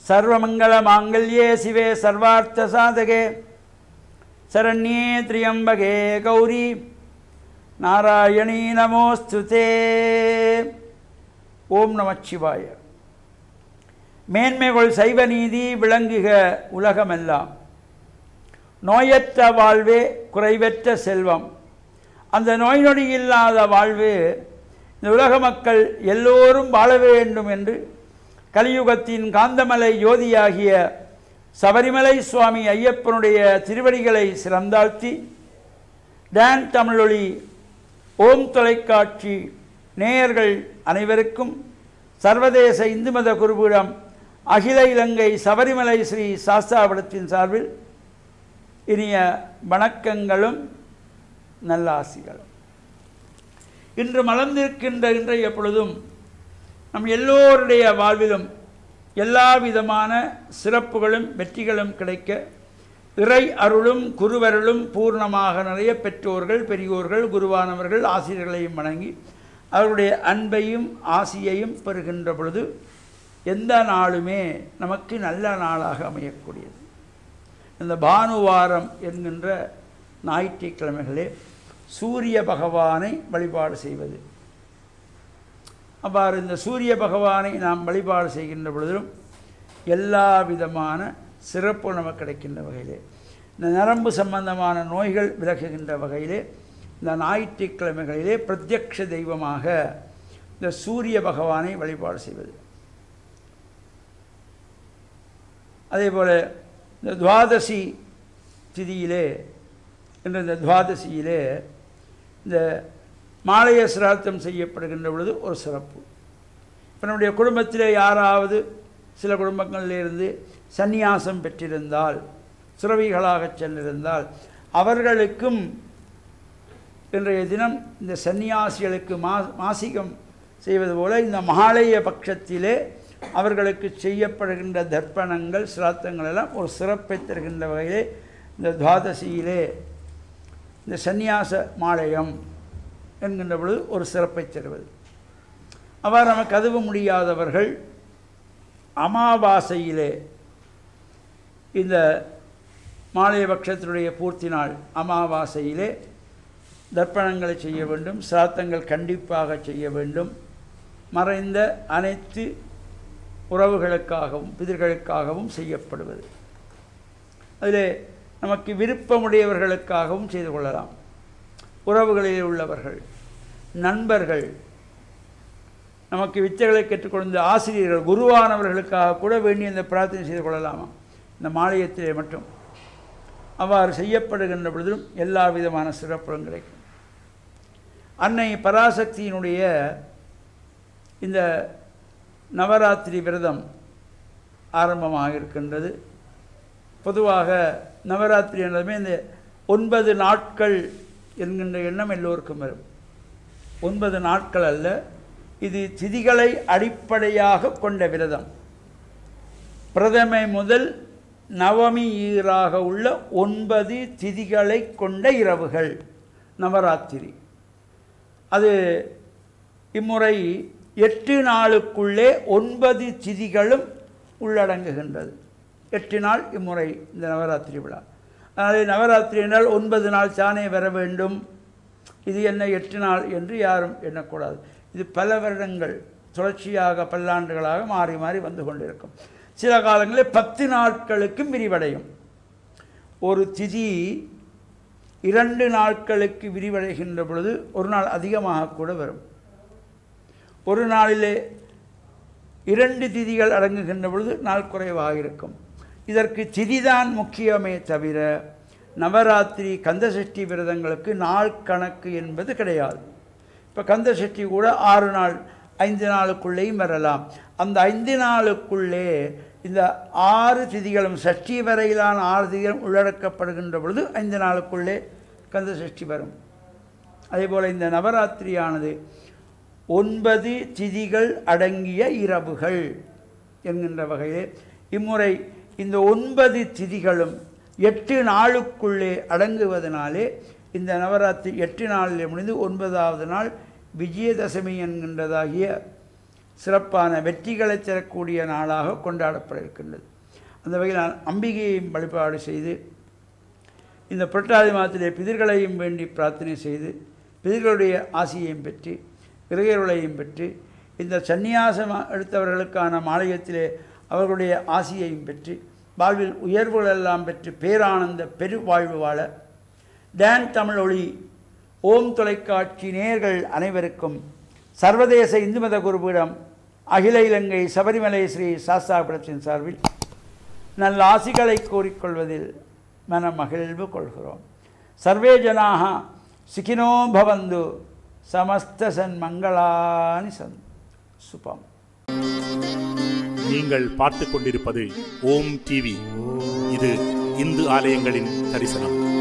सर्वमंगलमांगल्ये शिवे सर्वार्थसाधके शरण्ये त्र्यंबके गौरी नारायणी नमोस्तुते। ஓம் நமச்சிவாய. மேன்மைகள் சைவ நீதி விளங்குக உலகமெல்லாம். நோயற்ற வாழ்வே குறைவற்ற செல்வம். அந்த நோய் நொடி இல்லாத வாழ்வு இந்த உலக மக்கள் எல்லோரும் வாழ வேண்டும் என்று கலியுகத்தின் காந்தமலை யோதியாகிய சபரிமலை சுவாமி ஐயப்பனுடைய திருவடிகளை சிறந்தாழ்த்தி டான் தமிழொலி ஓம் தொலைக்காட்சி நேயர்கள் அனைவருக்கும் சர்வதேச இந்து மத குருபீடம் அகில இலங்கை சபரிமலை ஸ்ரீ சாஸ்தாபடத்தின் சார்பில் இனிய வணக்கங்களும் நல்லாசிகளும். இன்று மலர்ந்திருக்கின்ற இன்றைய பொழுதும் நம் எல்லோருடைய வாழ்விலும் எல்லா விதமான சிறப்புகளும் வெற்றிகளும் கிடைக்க இறை அருளும் குருவருளும் பூர்ணமாக நிறைய பெற்றோர்கள் பெரியோர்கள் குருவானவர்கள் ஆசிரியர்களையும் வணங்கி அவருடைய அன்பையும் ஆசியையும் பெறுகின்ற பொழுது எந்த நாளுமே நமக்கு நல்ல நாளாக அமையக்கூடியது. இந்த பானுவாரம் என்கின்ற ஞாயிற்றுக்கிழமைகளே சூரிய பகவானை வழிபாடு செய்வது. அவ்வாறு இந்த சூரிய பகவானை நாம் வழிபாடு செய்கின்ற பொழுதிலும் எல்லா விதமான சிறப்பு நமக்கு கிடைக்கின்ற வகையிலே இந்த நரம்பு சம்பந்தமான நோய்கள் விலகுகின்ற வகையிலே இந்த ஞாயிற்றுக்கிழமைகளிலே பிரத்யக்ஷ தெய்வமாக இந்த சூரிய பகவானை வழிபாடு செய்வது. அதேபோல் இந்த துவாதசி திதியிலே என்ற இந்த துவாதசியிலே இந்த மாலைய சிராத்தம் செய்யப்படுகின்ற பொழுது ஒரு சிறப்பு. இப்போ நம்முடைய குடும்பத்திலே யாராவது சில குடும்பங்களிலிருந்து சந்நியாசம் பெற்றிருந்தால் சுரவிகளாக சென்றிருந்தால் அவர்களுக்கும் இன்றைய தினம் இந்த சந்நியாசிகளுக்கு மாசிகம் செய்வது போல இந்த மாலைய பட்சத்திலே அவர்களுக்கு செய்யப்படுகின்ற தர்ப்பணங்கள் சிராத்தங்கள் எல்லாம் ஒரு சிறப்பை தருகின்ற வகையிலே இந்த துவாதசியிலே இந்த சந்நியாச மாலயம் என்கின்ற பொழுது ஒரு சிறப்பை தருவது. அவ்வாறு நமக்கு அதுவும் முடியாதவர்கள் அமாவாசையிலே இந்த மாலைய பட்சத்தினுடைய பூர்த்தி நாள் அமாவாசையிலே தர்ப்பணங்களை செய்ய வேண்டும், சிராத்தங்கள் கண்டிப்பாக செய்ய வேண்டும். மறைந்த அனைத்து உறவுகளுக்காகவும் பிதர்களுக்காகவும் செய்யப்படுவது. அதில் நமக்கு விருப்பமுடையவர்களுக்காகவும் செய்து கொள்ளலாம். உறவுகளில் உள்ளவர்கள், நண்பர்கள், நமக்கு வித்தைகளை கற்றுக்கொண்ட ஆசிரியர்கள், குருவானவர்களுக்காக கூட வேண்டிய இந்த பிரார்த்தனை செய்து கொள்ளலாமா இந்த மாலயத்திலே மட்டும். அவ்வாறு செய்யப்படுகின்ற பொழுதும் எல்லா விதமான சிறப்புகளும் கிடைக்கும். அன்னை பராசக்தியினுடைய இந்த நவராத்திரி விரதம் ஆரம்பமாக இருக்கின்றது. பொதுவாக நவராத்திரி என்றதுமே இந்த 9 நாட்கள் என்கின்ற எண்ணம் எல்லோருக்கும் வரும். 9 நாட்கள் அல்ல, இது திதிகளை அடிப்படையாக கொண்ட விரதம். பிரதமை முதல் நவமி ஈராக உள்ள 9 திதிகளை கொண்ட இரவுகள் நவராத்திரி. அது இம்முறை 8 நாளுக்குள்ளே 9 திதிகளும் உள்ளடங்குகின்றது. 8 நாள் இம்முறை இந்த நவராத்திரி விழா. அதனால் நவராத்திரி என்றால் 9 நாள் தானே வர வேண்டும், இது என்ன 8 நாள் என்று யாரும் எண்ணக்கூடாது. இது பல வருடங்கள் தொடர்ச்சியாக பல்லாண்டுகளாக மாறி மாறி வந்து கொண்டிருக்கும். சில காலங்களில் 10 நாட்களுக்கும் விரிவடையும். ஒரு திதி 2 நாட்களுக்கு விரிவடைகின்ற பொழுது ஒரு நாள் அதிகமாக கூட வரும். ஒரு நாளிலே 2 திதிகள் அடங்குகின்ற பொழுது நாள் குறைவாக இருக்கும். இதற்கு திதிதான் முக்கியமே தவிர நவராத்திரி கந்தசஷ்டி விரதங்களுக்கு நாள் கணக்கு என்பது கிடையாது. இப்போ கந்தசஷ்டி கூட 6 நாள் 5 நாளுக்குள்ளேயும் வரலாம். அந்த 5 நாளுக்குள்ளே இந்த 6 திதிகளும் சஷ்டி வரையிலான 6 திதிகளும் உள்ளடக்கப்படுகின்ற பொழுது 5 நாளுக்குள்ளே கந்த சஷ்டி வரும். அதேபோல் இந்த நவராத்திரியானது 9 திதிகள் அடங்கிய இரவுகள் என்கின்ற வகையிலே இம்முறை இந்த 9 திதிகளும் 8 நாளுக்குள்ளே அடங்குவதனாலே இந்த நவராத்திரி 8 நாளிலே முடிந்து 9வது நாள் விஜயதசமி என்கின்றதாகிய சிறப்பான வெற்றிகளை தரக்கூடிய நாளாக கொண்டாடப்பட இருக்கின்றது. அந்த வகையில் நான் அம்பிகையையும் வழிபாடு செய்து இந்த புரட்டாதி மாதத்திலே பிதர்களையும் வேண்டி பிரார்த்தனை செய்து பிதர்களுடைய ஆசியையும் பெற்று இறையருளையும் பெற்று இந்த சந்நியாசம் எடுத்தவர்களுக்கான மாளிகத்திலே அவர்களுடைய ஆசியையும் பெற்று வாழ்வில் உயர்வுகளெல்லாம் பெற்று பேரானந்த பெருவாழ்வு வாழ டான் தமிழ் ஒளி ஓம் தொலைக்காட்சி நேயர்கள் அனைவருக்கும் சர்வதேச இந்து மத குருபீடம் அகில இலங்கை சபரிமலை ஸ்ரீ சாஸ்தாபுரத்தின் சார்பில் நல்ல ஆசிகளை கோரிக்கொள்வதில் மன மகிழ்வு கொள்கிறோம். சர்வே ஜனாக சுகினோ பவந்து சமஸ்த சன்மங்களானி சந்த் சுபம். நீங்கள் பார்த்து கொண்டிருப்பது ஓம் டிவி. இது இந்து ஆலயங்களின் தரிசனம்.